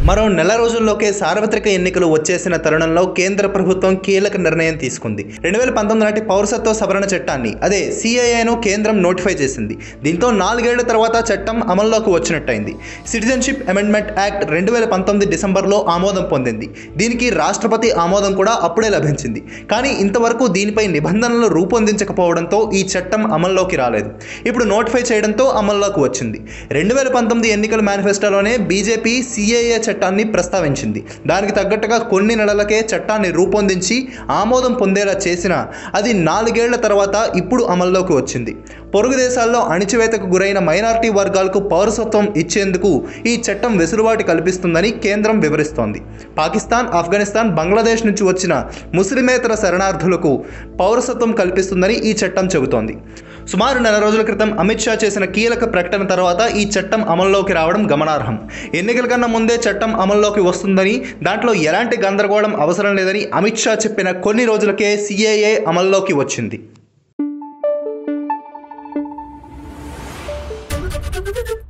మరో నెల రోజుల్లోకే సార్వత్రిక ఎన్నికలు వచ్చేసిన తరుణంలో కేంద్ర ప్రభుత్వం కీలక నిర్ణయం తీసుకుంది. 2019 నాటి పౌరసత్వ సవరణ చట్టాన్ని అదే సిఏఏను కేంద్రం నోటిఫై చేసింది. దీంతో 4 ఏళ్ల తర్వాత చట్టం అమల్లోకి వచ్చినట్టయింది. సిటిజన్షిప్ అమెండ్మెంట్ యాక్ట్ 2019 డిసెంబర్లో ఆమోదం పొందింది. దీనికి రాష్ట్రపతి ఆమోదం కూడా అప్పుడే లభించింది. కానీ ఇంతవరకు దీనిపై నిబంధనలు రూపొందించకపోవడంతో ఈ చట్టం అమల్లోకి రాలేదు. ఇప్పుడు నోటిఫై చేయడంతో అమల్లోకి వచ్చింది. 2019 ఎన్నికల మేనిఫెస్టోలోనే బీజేపీ సిఏఏ చట్టాన్ని ప్రస్తావించింది. దానికి తగ్గట్టుగా కొన్ని నెలలకే చట్టాన్ని రూపొందించి ఆమోదం పొందేలా చేసినా అది 4 ఏళ్ల తర్వాత ఇప్పుడు అమల్లోకి వచ్చింది. పొరుగు దేశాల్లో అణిచివేతకు గురైన మైనారిటీ వర్గాలకు పౌరసత్వం ఇచ్చేందుకు ఈ చట్టం వెసులుబాటు కల్పిస్తుందని కేంద్రం వివరిస్తోంది. పాకిస్తాన్, ఆఫ్ఘనిస్తాన్, బంగ్లాదేశ్ నుంచి వచ్చిన ముస్లిమేతర శరణార్థులకు పౌరసత్వం కల్పిస్తుందని ఈ చట్టం చెబుతోంది. సుమారు నెల రోజుల క్రితం అమిత్ షా చేసిన కీలక ప్రకటన తర్వాత ఈ చట్టం అమల్లోకి రావడం గమనార్హం. ఎన్నికల కన్నా ముందే చట్టం అమల్లోకి వస్తుందని, దాంట్లో ఎలాంటి గందరగోళం అవసరం లేదని అమిత్ షా చెప్పిన కొన్ని రోజులకే సిఏఏ అమల్లోకి వచ్చింది.